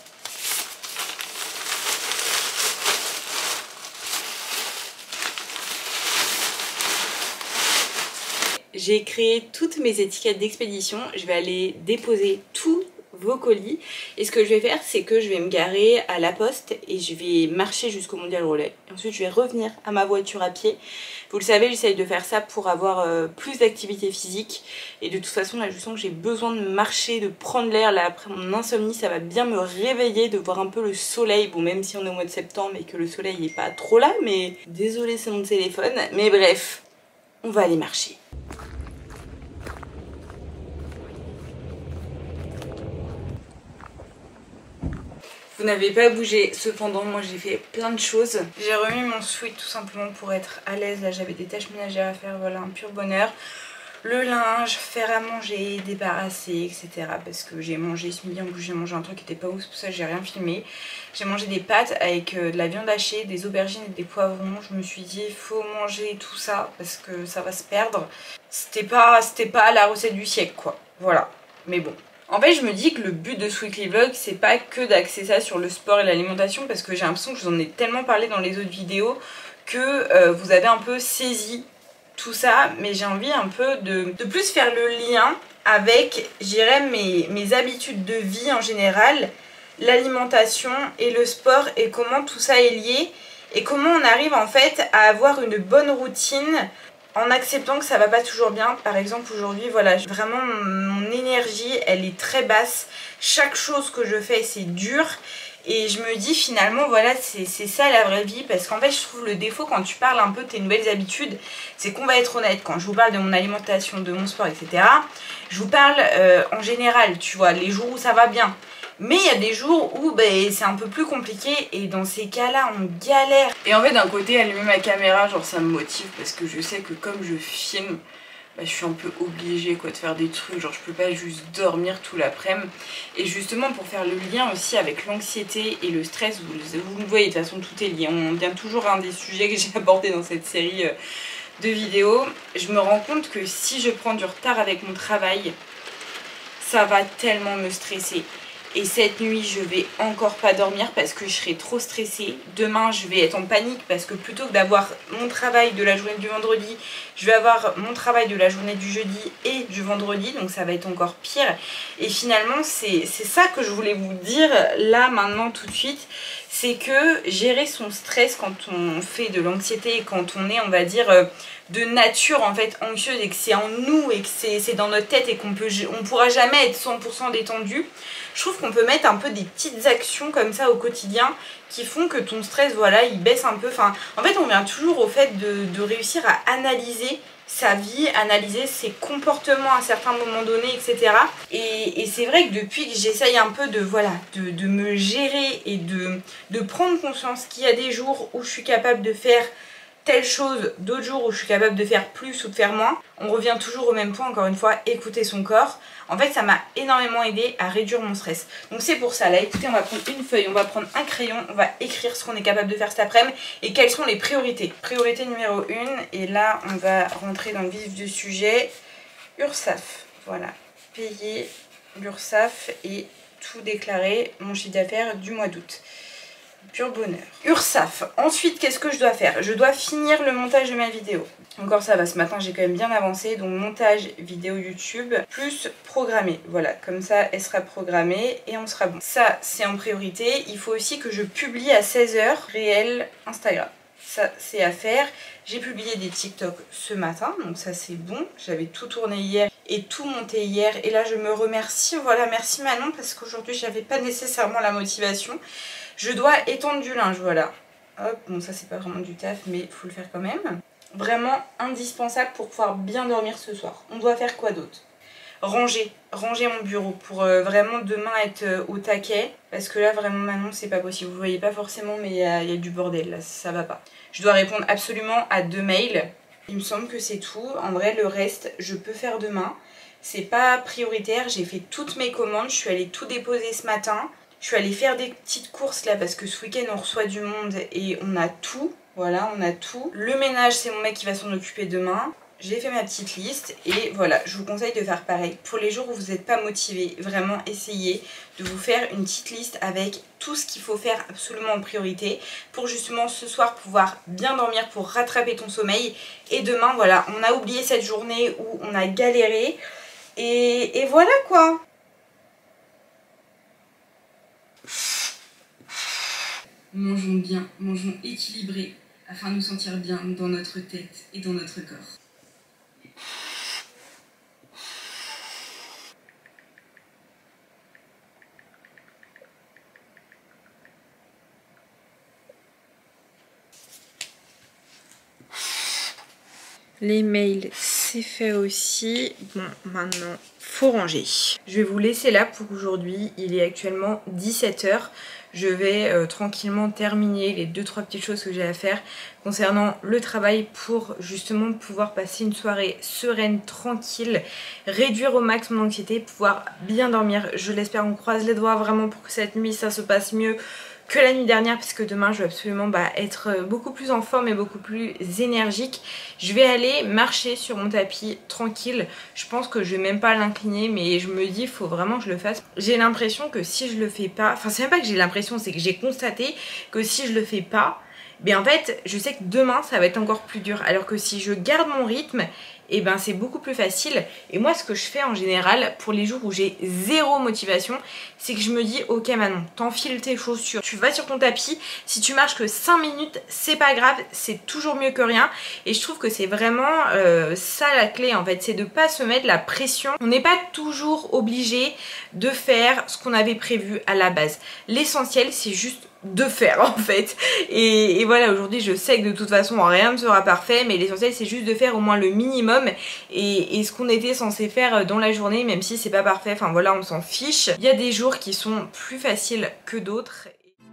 J'ai créé toutes mes étiquettes d'expédition, je vais aller déposer tous vos colis et ce que je vais faire c'est que je vais me garer à La Poste et je vais marcher jusqu'au Mondial Relais. Ensuite je vais revenir à ma voiture à pied. Vous le savez, j'essaye de faire ça pour avoir euh, plus d'activité physique et de toute façon là je sens que j'ai besoin de marcher, de prendre l'air. Là après mon insomnie ça va bien me réveiller, de voir un peu le soleil. Bon même si on est au mois de septembre et que le soleil n'est pas trop là, mais désolée c'est mon téléphone. Mais bref, on va aller marcher. Vous n'avez pas bougé, cependant moi j'ai fait plein de choses. J'ai remis mon sweat tout simplement pour être à l'aise. Là j'avais des tâches ménagères à faire, voilà un pur bonheur. Le linge, faire à manger, débarrasser, et cetera. Parce que j'ai mangé ce midi, en plus j'ai mangé un truc qui était pas ouf, c'est pour ça que j'ai rien filmé. J'ai mangé des pâtes avec de la viande hachée, des aubergines et des poivrons. Je me suis dit il faut manger tout ça parce que ça va se perdre. C'était pas, c'était pas la recette du siècle quoi, voilà. Mais bon. En fait je me dis que le but de ce weekly vlog c'est pas que d'axer ça sur le sport et l'alimentation parce que j'ai l'impression que je vous en ai tellement parlé dans les autres vidéos que euh, vous avez un peu saisi tout ça, mais j'ai envie un peu de, de plus faire le lien avec, je dirais, mes, mes habitudes de vie en général, l'alimentation et le sport et comment tout ça est lié et comment on arrive en fait à avoir une bonne routine en acceptant que ça va pas toujours bien. Par exemple aujourd'hui, voilà, vraiment mon énergie elle est très basse, chaque chose que je fais c'est dur. Et je me dis finalement voilà c'est ça la vraie vie, parce qu'en fait je trouve le défaut quand tu parles un peu de tes nouvelles habitudes, c'est qu'on va être honnête, quand je vous parle de mon alimentation, de mon sport, et cetera. Je vous parle euh, en général, tu vois, les jours où ça va bien. Mais il y a des jours où ben, c'est un peu plus compliqué et dans ces cas-là on galère. Et en fait d'un côté allumer ma caméra genre ça me motive parce que je sais que comme je filme, bah, je suis un peu obligée quoi de faire des trucs, genre je peux pas juste dormir tout l'après-midi. Et justement pour faire le lien aussi avec l'anxiété et le stress, vous, vous le voyez de toute façon tout est lié, on vient toujours à un des sujets que j'ai abordé dans cette série de vidéos. Je me rends compte que si je prends du retard avec mon travail, ça va tellement me stresser. Et cette nuit je vais encore pas dormir parce que je serai trop stressée. Demain je vais être en panique parce que plutôt que d'avoir mon travail de la journée du vendredi, je vais avoir mon travail de la journée du jeudi et du vendredi. Donc ça va être encore pire. Et finalement c'est ça que je voulais vous dire là maintenant tout de suite. C'est que gérer son stress quand on fait de l'anxiété et quand on est on va dire de nature en fait anxieuse et que c'est en nous et que c'est dans notre tête et qu'on peut on pourra jamais être cent pour cent détendu. Je trouve qu'on peut mettre un peu des petites actions comme ça au quotidien qui font que ton stress voilà il baisse un peu. Enfin en fait on vient toujours au fait de, de réussir à analyser sa vie, analyser ses comportements à certains moments donnés, et cetera. Et, et c'est vrai que depuis que j'essaye un peu de, voilà, de, de me gérer et de, de prendre conscience qu'il y a des jours où je suis capable de faire telle chose, d'autres jours où je suis capable de faire plus ou de faire moins, on revient toujours au même point, encore une fois, écouter son corps. En fait ça m'a énormément aidé à réduire mon stress. Donc c'est pour ça, là écoutez, on va prendre une feuille, on va prendre un crayon, on va écrire ce qu'on est capable de faire cet après-midi et quelles sont les priorités. Priorité numéro une, et là on va rentrer dans le vif du sujet, URSSAF. Voilà, payer l'URSSAF et tout déclarer, mon chiffre d'affaires du mois d'août. Pur bonheur. URSSAF. Ensuite, qu'est-ce que je dois faire? Je dois finir le montage de ma vidéo. Encore ça va, ce matin j'ai quand même bien avancé. Donc montage vidéo YouTube plus programmé. Voilà, comme ça elle sera programmée et on sera bon. Ça c'est en priorité. Il faut aussi que je publie à seize heures réel Instagram. Ça c'est à faire. J'ai publié des TikTok ce matin, donc ça c'est bon. J'avais tout tourné hier et tout monté hier. Et là je me remercie. Voilà, merci Manon parce qu'aujourd'hui j'avais pas nécessairement la motivation. Je dois étendre du linge, voilà. Hop, bon ça c'est pas vraiment du taf mais il faut le faire quand même. Vraiment indispensable pour pouvoir bien dormir ce soir. On doit faire quoi d'autre? Ranger, ranger mon bureau pour euh, vraiment demain être euh, au taquet. Parce que là vraiment maintenant c'est pas possible. Vous voyez pas forcément mais il y, y a du bordel là, ça va pas. Je dois répondre absolument à deux mails. Il me semble que c'est tout. En vrai le reste je peux faire demain. C'est pas prioritaire, j'ai fait toutes mes commandes, je suis allée tout déposer ce matin. Je suis allée faire des petites courses là parce que ce week-end on reçoit du monde et on a tout. Voilà, on a tout. Le ménage, c'est mon mec qui va s'en occuper demain. J'ai fait ma petite liste et voilà, je vous conseille de faire pareil. Pour les jours où vous n'êtes pas motivé, vraiment essayez de vous faire une petite liste avec tout ce qu'il faut faire absolument en priorité pour justement ce soir pouvoir bien dormir, pour rattraper ton sommeil. Et demain, voilà, on a oublié cette journée où on a galéré et, et voilà quoi. Mangeons bien, mangeons équilibré, afin de nous sentir bien dans notre tête et dans notre corps. Les mails, c'est fait aussi. Bon, maintenant, faut ranger. Je vais vous laisser là pour aujourd'hui. Il est actuellement dix-sept heures. Je vais euh, tranquillement terminer les deux trois petites choses que j'ai à faire concernant le travail pour justement pouvoir passer une soirée sereine, tranquille, réduire au max mon anxiété, pouvoir bien dormir. Je l'espère, on croise les doigts vraiment pour que cette nuit ça se passe mieux que la nuit dernière, parce que demain je vais absolument bah, être beaucoup plus en forme et beaucoup plus énergique. Je vais aller marcher sur mon tapis tranquille. Je pense que je vais même pas l'incliner, mais je me dis il faut vraiment que je le fasse. J'ai l'impression que si je le fais pas, enfin c'est même pas que j'ai l'impression, c'est que j'ai constaté que si je le fais pas, mais en fait je sais que demain ça va être encore plus dur. Alors que si je garde mon rythme et ben c'est beaucoup plus facile. Et moi ce que je fais en général pour les jours où j'ai zéro motivation, c'est que je me dis ok Manon, t'enfiles tes chaussures, tu vas sur ton tapis, si tu marches que cinq minutes c'est pas grave, c'est toujours mieux que rien. Et je trouve que c'est vraiment euh, ça la clé en fait, c'est de pas se mettre la pression. On n'est pas toujours obligé de faire ce qu'on avait prévu à la base. L'essentiel c'est juste de faire en fait. Et, et voilà, aujourd'hui je sais que de toute façon rien ne sera parfait, mais l'essentiel c'est juste de faire au moins le minimum et, et ce qu'on était censé faire dans la journée, même si c'est pas parfait, enfin voilà, on s'en fiche. Il y a des jours qui sont plus faciles que d'autres.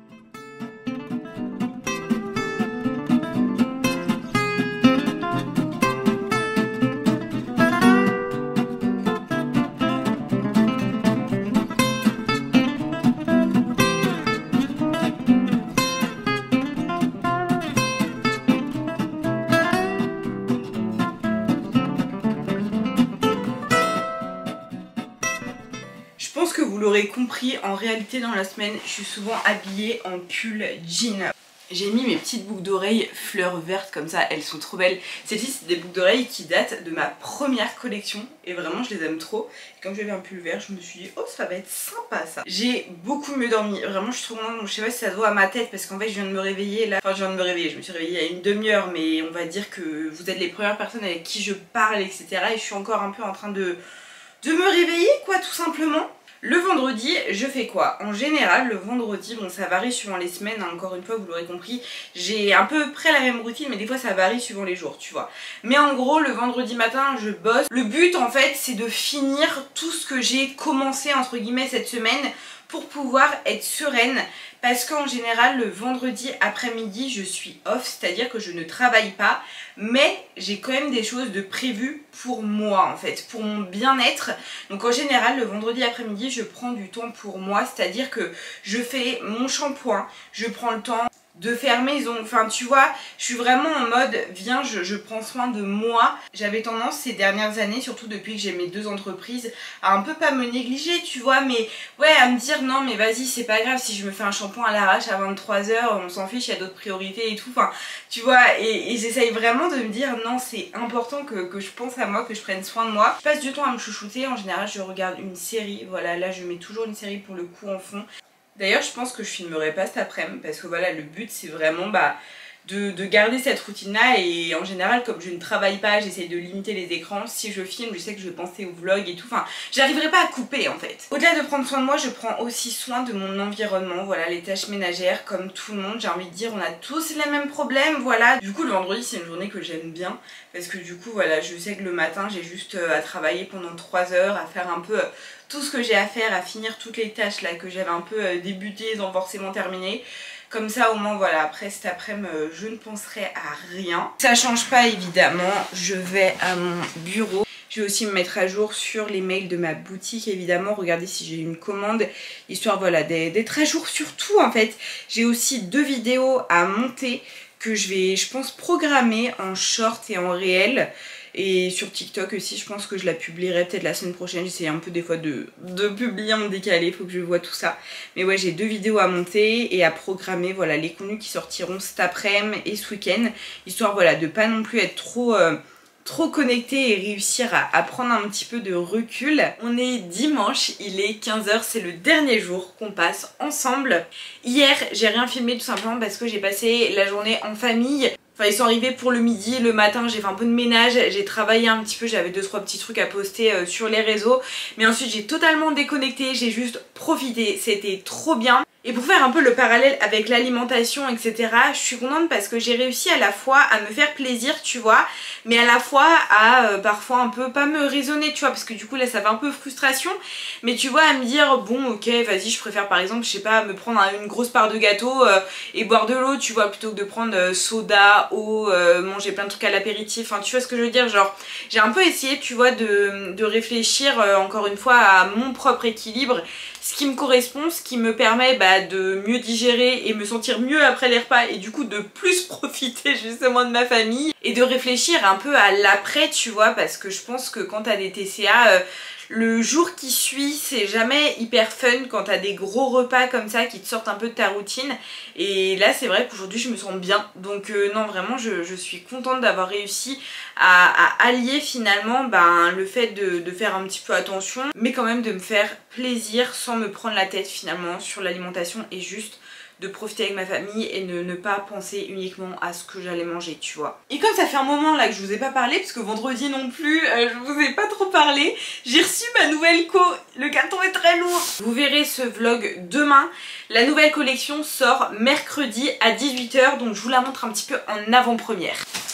Vous l'aurez compris, en réalité dans la semaine je suis souvent habillée en pull jean. J'ai mis mes petites boucles d'oreilles fleurs vertes comme ça, elles sont trop belles. Celles-ci c'est des boucles d'oreilles qui datent de ma première collection et vraiment je les aime trop. Et comme j'avais un pull vert, je me suis dit oh ça va être sympa ça. J'ai beaucoup mieux dormi, vraiment je suis trop contente. Je sais pas si ça se voit à ma tête parce qu'en fait je viens de me réveiller là. Enfin je viens de me réveiller, je me suis réveillée il y a une demi-heure, mais on va dire que vous êtes les premières personnes avec qui je parle, et cetera. Et je suis encore un peu en train de, de me réveiller quoi, tout simplement. Le vendredi, je fais quoi? En général, le vendredi, bon ça varie suivant les semaines, hein, encore une fois vous l'aurez compris, j'ai à peu près la même routine mais des fois ça varie suivant les jours, tu vois. Mais en gros, le vendredi matin, je bosse. Le but en fait, c'est de finir tout ce que j'ai commencé entre guillemets cette semaine pour pouvoir être sereine, parce qu'en général le vendredi après-midi je suis off, c'est-à-dire que je ne travaille pas, mais j'ai quand même des choses de prévues pour moi en fait, pour mon bien-être. Donc en général le vendredi après-midi je prends du temps pour moi, c'est-à-dire que je fais mon shampoing, je prends le temps de faire mes ongles, enfin tu vois, je suis vraiment en mode viens je, je prends soin de moi. J'avais tendance ces dernières années, surtout depuis que j'ai mes deux entreprises, à un peu pas me négliger tu vois, mais ouais à me dire non mais vas-y c'est pas grave si je me fais un shampoing à l'arrache à vingt-trois heures, on s'en fiche, il y a d'autres priorités et tout, enfin tu vois, et, et j'essaye vraiment de me dire non c'est important que, que je pense à moi, que je prenne soin de moi. Je passe du temps à me chouchouter, en général je regarde une série, voilà là je mets toujours une série pour le coup en fond. D'ailleurs je pense que je filmerai pas cet après-midi parce que voilà le but c'est vraiment bah de, de garder cette routine là, et en général comme je ne travaille pas j'essaye de limiter les écrans. Si je filme je sais que je vais penser au vlog et tout, enfin j'arriverai pas à couper en fait. Au-delà de prendre soin de moi, je prends aussi soin de mon environnement, voilà les tâches ménagères comme tout le monde, j'ai envie de dire on a tous les mêmes problèmes, voilà. Du coup le vendredi c'est une journée que j'aime bien parce que du coup voilà je sais que le matin j'ai juste à travailler pendant trois heures, à faire un peu tout ce que j'ai à faire, à finir toutes les tâches là que j'avais un peu débutées sans forcément terminer. Comme ça au moins voilà, après cet après-midi je ne penserai à rien. Ça change pas évidemment, je vais à mon bureau. Je vais aussi me mettre à jour sur les mails de ma boutique évidemment, regarder si j'ai une commande, histoire voilà d'être à jour sur tout en fait. J'ai aussi deux vidéos à monter que je vais je pense programmer en short et en réel. Et sur TikTok aussi, je pense que je la publierai peut-être la semaine prochaine. J'essaie un peu des fois de, de publier en décalé, faut que je vois tout ça. Mais ouais, j'ai deux vidéos à monter et à programmer, voilà, les contenus qui sortiront cet après-midi et ce week-end. Histoire, voilà, de pas non plus être trop... Euh, trop connecté et réussir à, à prendre un petit peu de recul. On est dimanche, il est quinze heures, c'est le dernier jour qu'on passe ensemble. Hier, j'ai rien filmé tout simplement parce que j'ai passé la journée en famille. Enfin ils sont arrivés pour le midi, le matin j'ai fait un peu de ménage, j'ai travaillé un petit peu, j'avais deux trois petits trucs à poster euh, sur les réseaux. Mais ensuite j'ai totalement déconnecté, j'ai juste profité, c'était trop bien. Et pour faire un peu le parallèle avec l'alimentation et cetera, je suis contente parce que j'ai réussi à la fois à me faire plaisir tu vois, mais à la fois à euh, parfois un peu pas me raisonner tu vois, parce que du coup là ça fait un peu frustration, mais tu vois à me dire bon ok vas-y je préfère par exemple je sais pas me prendre une grosse part de gâteau euh, et boire de l'eau tu vois, plutôt que de prendre euh, soda, eau, euh, manger plein de trucs à l'apéritif, enfin tu vois ce que je veux dire, genre j'ai un peu essayé tu vois de, de réfléchir euh, encore une fois à mon propre équilibre, ce qui me correspond, ce qui me permet bah, de mieux digérer et me sentir mieux après les repas et du coup de plus profiter justement de ma famille et de réfléchir un peu à l'après tu vois, parce que je pense que quand t'as des T C A euh, Le jour qui suit, c'est jamais hyper fun quand t'as des gros repas comme ça qui te sortent un peu de ta routine. Et là, c'est vrai qu'aujourd'hui, je me sens bien. Donc euh, non, vraiment, je, je suis contente d'avoir réussi à, à allier finalement ben, le fait de, de faire un petit peu attention, mais quand même de me faire plaisir sans me prendre la tête finalement sur l'alimentation et juste de profiter avec ma famille et ne, ne pas penser uniquement à ce que j'allais manger, tu vois. Et comme ça fait un moment là que je vous ai pas parlé, parce que vendredi non plus, euh, je vous ai pas trop parlé, j'ai reçu ma nouvelle co, le carton est très lourd. Vous verrez ce vlog demain, la nouvelle collection sort mercredi à dix-huit heures, donc je vous la montre un petit peu en avant-première.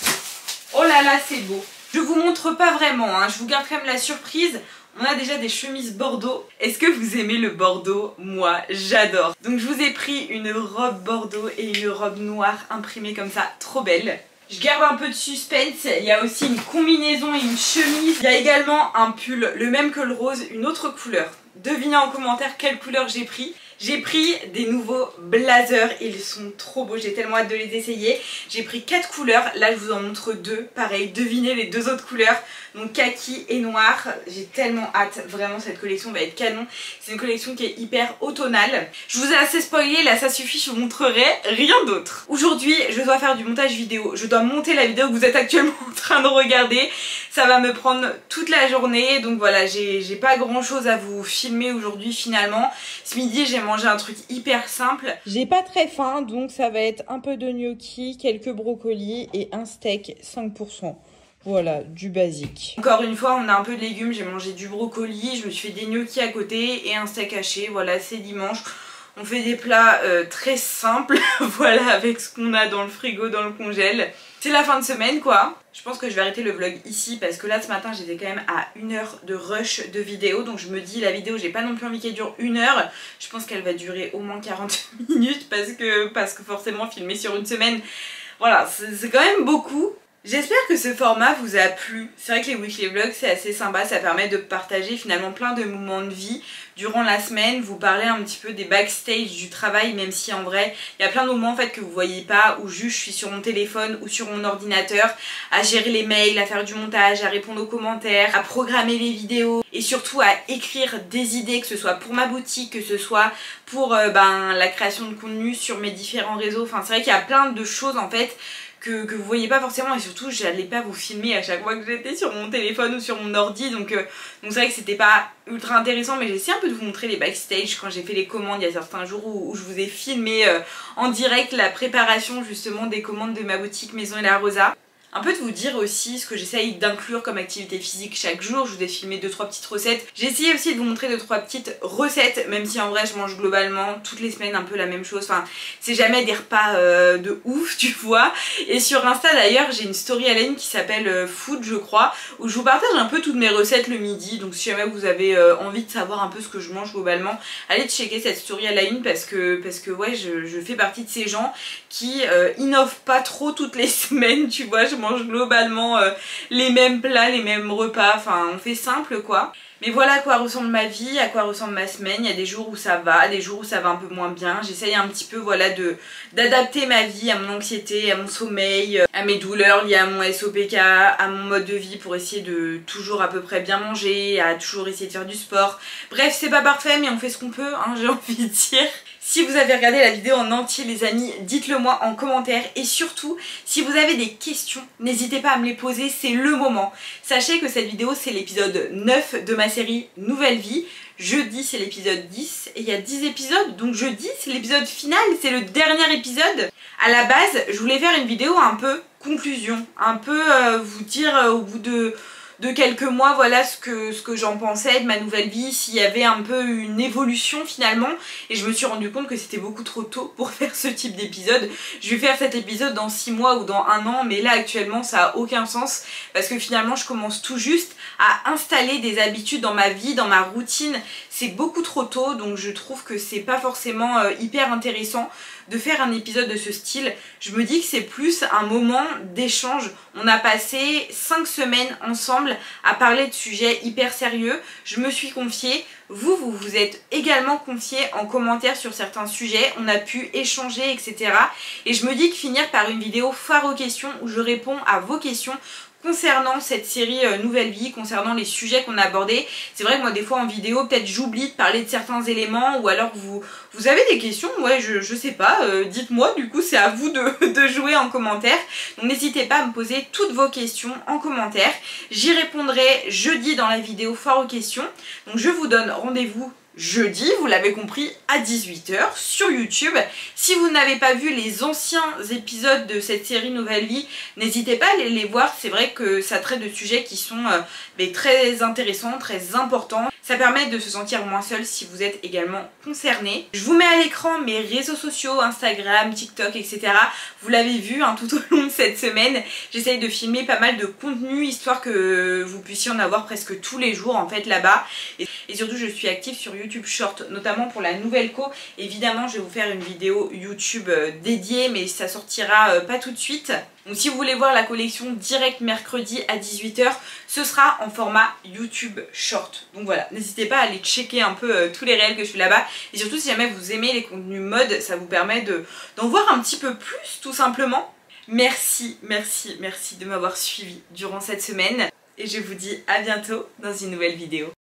Oh là là, c'est beau. Je vous montre pas vraiment, hein, je vous garde quand même la surprise. On a déjà des chemises bordeaux. Est-ce que vous aimez le bordeaux? Moi, j'adore. Donc je vous ai pris une robe bordeaux et une robe noire imprimée comme ça, trop belle. Je garde un peu de suspense, il y a aussi une combinaison et une chemise. Il y a également un pull, le même que le rose, une autre couleur. Devinez en commentaire quelle couleur j'ai pris. J'ai pris des nouveaux blazers, ils sont trop beaux, j'ai tellement hâte de les essayer. J'ai pris quatre couleurs, là je vous en montre deux, pareil, devinez les deux autres couleurs, donc kaki et noir. J'ai tellement hâte, vraiment cette collection va être canon. C'est une collection qui est hyper automnale. Je vous ai assez spoilé, là ça suffit, je vous montrerai rien d'autre. Aujourd'hui je dois faire du montage vidéo, je dois monter la vidéo que vous êtes actuellement en train de regarder. Ça va me prendre toute la journée, donc voilà, j'ai pas grand chose à vous filmer aujourd'hui finalement. Ce midi j'ai mangé un truc hyper simple. J'ai pas très faim, donc ça va être un peu de gnocchi, quelques brocolis et un steak cinq pour cent. Voilà, du basique. Encore une fois, on a un peu de légumes, j'ai mangé du brocoli, je me suis fait des gnocchis à côté et un steak haché. Voilà, c'est dimanche. On fait des plats euh, très simples, voilà, avec ce qu'on a dans le frigo, dans le congèle. C'est la fin de semaine quoi. Je pense que je vais arrêter le vlog ici parce que là ce matin j'étais quand même à une heure de rush de vidéo. Donc je me dis la vidéo j'ai pas non plus envie qu'elle dure une heure. Je pense qu'elle va durer au moins quarante minutes parce que, parce que forcément filmer sur une semaine, voilà, c'est quand même beaucoup. J'espère que ce format vous a plu. C'est vrai que les weekly vlogs c'est assez sympa, ça permet de partager finalement plein de moments de vie durant la semaine, vous parler un petit peu des backstage du travail, même si en vrai il y a plein de moments en fait que vous voyez pas, où juste je suis sur mon téléphone ou sur mon ordinateur à gérer les mails, à faire du montage, à répondre aux commentaires, à programmer les vidéos et surtout à écrire des idées, que ce soit pour ma boutique, que ce soit pour euh, ben, la création de contenu sur mes différents réseaux. Enfin c'est vrai qu'il y a plein de choses en fait Que, que vous voyez pas forcément, et surtout j'allais pas vous filmer à chaque fois que j'étais sur mon téléphone ou sur mon ordi, donc euh, donc c'est vrai que c'était pas ultra intéressant, mais j'ai essayé un peu de vous montrer les backstage quand j'ai fait les commandes. Il y a certains jours où, où je vous ai filmé euh, en direct la préparation justement des commandes de ma boutique Maison et la Rosa. Un peu de vous dire aussi ce que j'essaye d'inclure comme activité physique chaque jour. Je vous ai filmé deux trois petites recettes. J'ai essayé aussi de vous montrer deux trois petites recettes, même si en vrai je mange globalement toutes les semaines un peu la même chose. Enfin c'est jamais des repas euh, de ouf tu vois. Et sur Insta d'ailleurs j'ai une story à la ligne qui s'appelle euh, Food je crois, où je vous partage un peu toutes mes recettes le midi. Donc si jamais vous avez euh, envie de savoir un peu ce que je mange globalement, allez checker cette story à la ligne parce que, parce que ouais je, je fais partie de ces gens qui euh, innovent pas trop toutes les semaines tu vois. Je mange globalement euh, les mêmes plats, les mêmes repas, enfin on fait simple quoi. Mais voilà à quoi ressemble ma vie, à quoi ressemble ma semaine. Il y a des jours où ça va, des jours où ça va un peu moins bien. J'essaye un petit peu voilà de d'adapter ma vie à mon anxiété, à mon sommeil, à mes douleurs liées à mon S O P K, à mon mode de vie pour essayer de toujours à peu près bien manger, à toujours essayer de faire du sport. Bref, c'est pas parfait mais on fait ce qu'on peut, hein, j'ai envie de dire. Si vous avez regardé la vidéo en entier les amis, dites-le moi en commentaire et surtout si vous avez des questions, n'hésitez pas à me les poser, c'est le moment. Sachez que cette vidéo c'est l'épisode neuf de ma série Nouvelle Vie. Jeudi c'est l'épisode dix et il y a dix épisodes, donc jeudi c'est l'épisode final, c'est le dernier épisode. À la base je voulais faire une vidéo un peu conclusion, un peu euh, vous dire euh, au bout de... de quelques mois voilà ce que, ce que j'en pensais de ma nouvelle vie, s'il y avait un peu une évolution finalement, et je me suis rendu compte que c'était beaucoup trop tôt pour faire ce type d'épisode. Je vais faire cet épisode dans six mois ou dans un an, mais là actuellement ça a aucun sens parce que finalement je commence tout juste à installer des habitudes dans ma vie, dans ma routine. C'est beaucoup trop tôt, donc je trouve que c'est pas forcément euh, hyper intéressant de faire un épisode de ce style. Je me dis que c'est plus un moment d'échange. On a passé cinq semaines ensemble à parler de sujets hyper sérieux. Je me suis confiée. Vous, vous vous êtes également confié en commentaire sur certains sujets. On a pu échanger, et cetera. Et je me dis que finir par une vidéo foire aux questions où je réponds à vos questions concernant cette série euh, Nouvelle Vie, concernant les sujets qu'on a abordés. C'est vrai que moi des fois en vidéo peut-être j'oublie de parler de certains éléments, ou alors vous, vous avez des questions, ouais je, je sais pas, euh, dites-moi, du coup c'est à vous de, de jouer en commentaire. Donc n'hésitez pas à me poser toutes vos questions en commentaire, j'y répondrai jeudi dans la vidéo foire aux questions. Donc je vous donne rendez-vous jeudi, vous l'avez compris, à dix-huit heures sur YouTube. Si vous n'avez pas vu les anciens épisodes de cette série Nouvelle Vie, n'hésitez pas à aller les voir. C'est vrai que ça traite de sujets qui sont euh, mais très intéressants, très importants. Ça permet de se sentir moins seul si vous êtes également concerné. Je vous mets à l'écran mes réseaux sociaux, Instagram, TikTok, et cetera. Vous l'avez vu hein, tout au long de cette semaine. J'essaye de filmer pas mal de contenu, histoire que vous puissiez en avoir presque tous les jours en fait là-bas. Et, et surtout je suis active sur YouTube YouTube Short, notamment pour la nouvelle co. Évidemment je vais vous faire une vidéo YouTube euh, dédiée, mais ça sortira euh, pas tout de suite. Donc si vous voulez voir la collection direct mercredi à dix-huit heures, ce sera en format YouTube Short. Donc voilà, n'hésitez pas à aller checker un peu euh, tous les réels que je fais là-bas. Et surtout si jamais vous aimez les contenus mode, ça vous permet de, d'en voir un petit peu plus tout simplement. Merci, merci, merci de m'avoir suivi durant cette semaine. Et je vous dis à bientôt dans une nouvelle vidéo.